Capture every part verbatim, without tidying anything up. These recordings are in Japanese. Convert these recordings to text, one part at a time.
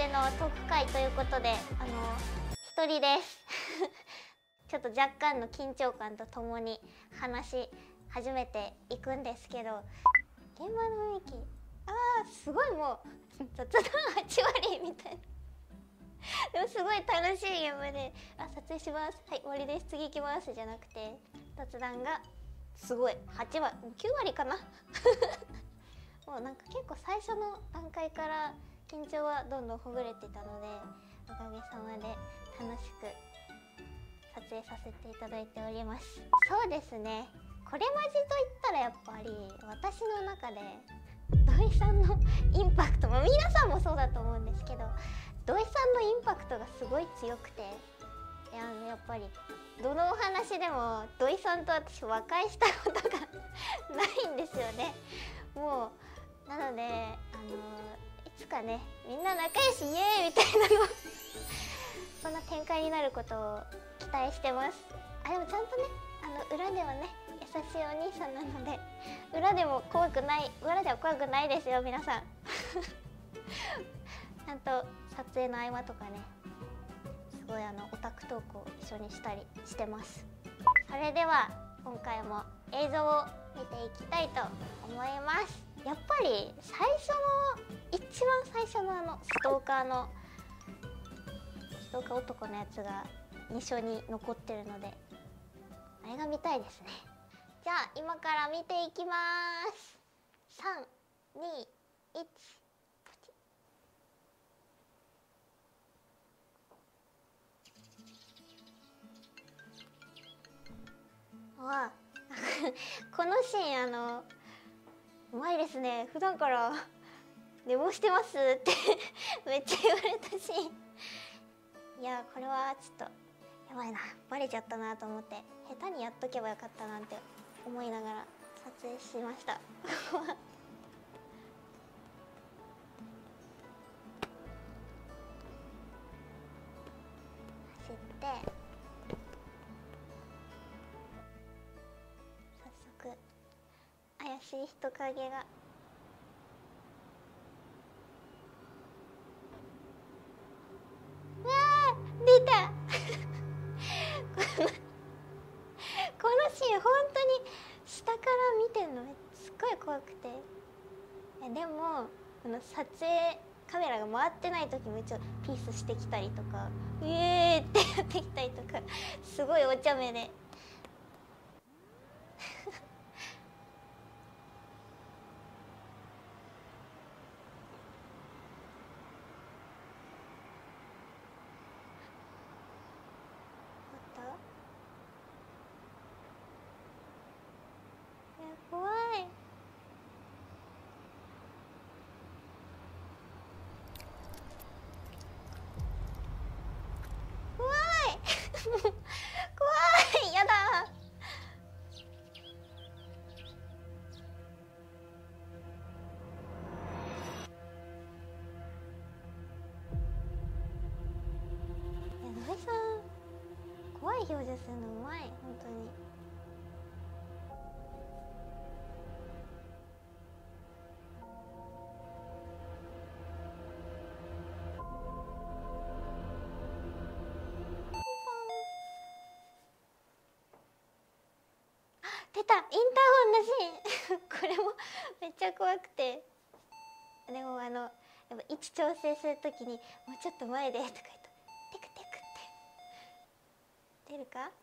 てのトーク会ということで、あの一人ですちょっと若干の緊張感とともに話し始めていくんですけど、現場の雰囲気、あーすごいもう雑談はち割みたいなでもすごい楽しい現場で、あ、撮影します、はい終わりです、次行きますじゃなくて、雑談がすごいはち割、きゅう割かなもうなんか結構最初の段階から緊張はどんどんほぐれてたので、おかげさまで楽しく撮影させていただいております。そうですね、これまじといったらやっぱり私の中で土井さんのインパクト、まあ、皆さんもそうだと思うんですけど、土井さんのインパクトがすごい強くて、いや、やっぱりどのお話でも土井さんと私和解したことがないんですよね。もうなので、あのいつかね、みんな仲良しイエーイみたいなのそんな展開になることを期待してます。あ、でもちゃんとね、あの裏ではね優しいお兄さんなので、裏でも怖くない、裏では怖くないですよ皆さんちゃんと撮影の合間とかね、すごいあのオタクトークを一緒にしたりしてます。それでは今回も映像を見ていきたいと思います。やっぱり最初の一番最初のあのストーカーのストーカー男のやつが印象に残ってるので、あれが見たいですね。じゃあ今から見ていきます。さん、に、いち。わあこのシーン、あのうまいですね。普段から寝坊してますってめっちゃ言われたシーン。いや、これはちょっとやばいな、バレちゃったなと思って、下手にやっとけばよかったなんて思いながら撮影しました走って早速怪しい人影が。うわー出たこのこのシーン本当に下から見てるのすっごい怖くて、でもこの撮影カメラが回ってない時も一応ピースしてきたりとか、イエーってやってきたりとか、すごいお茶目で怖い。怖い怖い、やだ。土井さん怖い表情するのうまい、本当に。出た、インターホンのシーンこれもめっちゃ怖くて、でもあのやっぱ位置調整するときに「もうちょっと前で」とか言うとテクテクって出るか。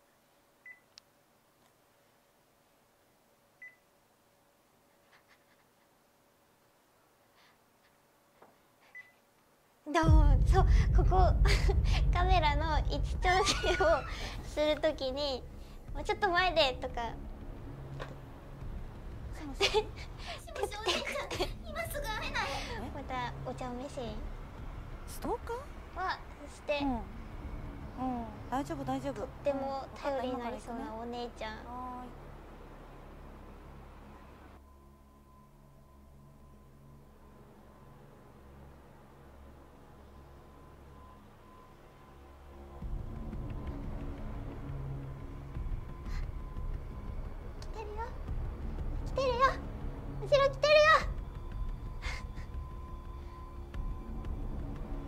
でもそうここカメラの位置調整をするときに「もうちょっと前で」とか「テクテク」って今すぐ会えない。またお茶目シーン。 ストーカーはそして、 うん、うん、大丈夫大丈夫。 とっても頼りになりそうなお姉ちゃん。 は来てるよ来てるよ、後ろ来てるよ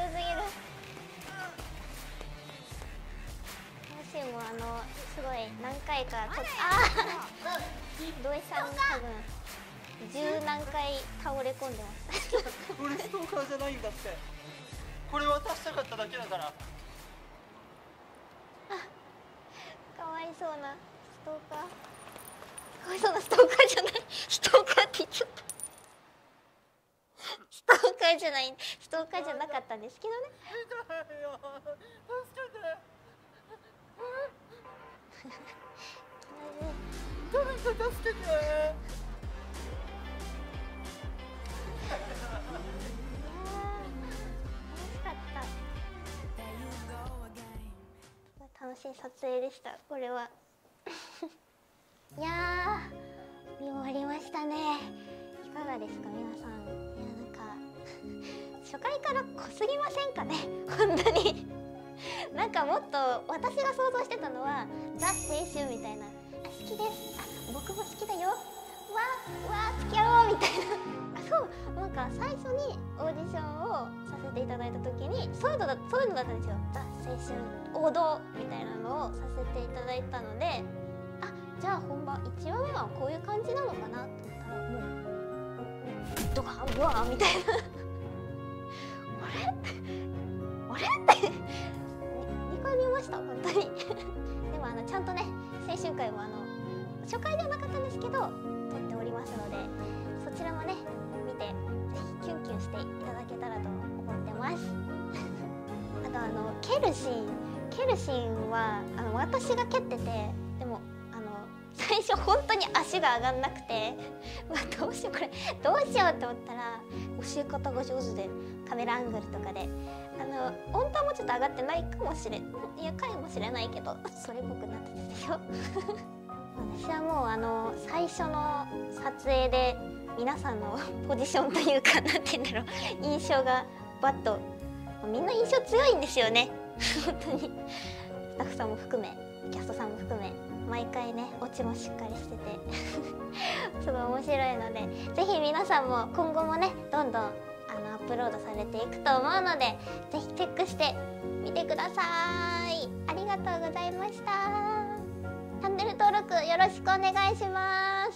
すぎる。私もあのすごい何回かとああ土井さん多分十何回倒れ込んでます。 俺ストーカーじゃないんだって。これ渡したかっただけだから。 かわいそうなストーカー。かわいそうなストーカーじゃない。ストーカーって言っちゃった。ストーカーじゃない。ストーカーじゃなかったんですけどね。 痛いよ。助けて。誰か助けて。 楽しい撮影でした。これはいやー見終わりましたね。いかがですか皆さん。いやなんか初回から濃すぎませんかね本当に。なんかもっと私が想像してたのはザ青春みたいな、あ好きです、あ僕も好きだよ、わわ付き合おうみたいな。あそうなんか最初にオーディションをさせていただいた時にそういうのだそういうのだったんですよ。ザ青春王道みたいなのをさせていただいたので、あじゃあ本番いちわめはこういう感じなのかなと思ったらもうドカンブワーみたいなあれあれってにかい見ました本当にでもあのちゃんとね青春会もあの初回ではなかったんですけど撮っておりますので、そちらもね見てぜひキュンキュンしていただけたらと思ってますあとあの蹴るシーン蹴るシーンはあの私が蹴ってて、でもあの最初本当に足が上がんなくてうわどうしようこれどうしようって思ったら教え方が上手でカメラアングルとかであの音程もちょっと上がってないかもしれいやかもしれないけどそれっぽくなってたでしょ私はもうあの最初の撮影で皆さんのポジションというかなんて言うんだろう印象がバッとみんな印象強いんですよね本当にスタッフさんも含めキャストさんも含め毎回ねオチもしっかりしててすごい面白いのでぜひ皆さんも今後もねどんどんあのアップロードされていくと思うのでぜひチェックしてみてください。ありがとうございました。チャンネル登録よろしくお願いします。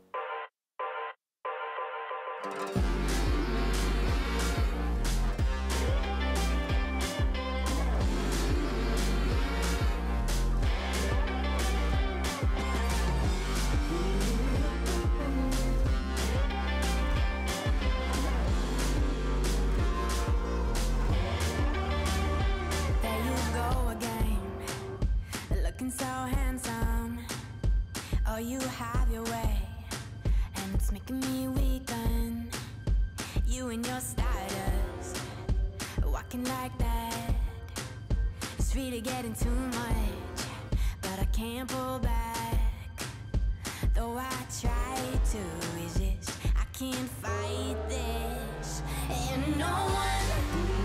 So handsome, oh you have your way, and it's making me weaken. You and your stardust, walking like that. It's really getting too much, but I can't pull back. Though I try to resist, I can't fight this, and no one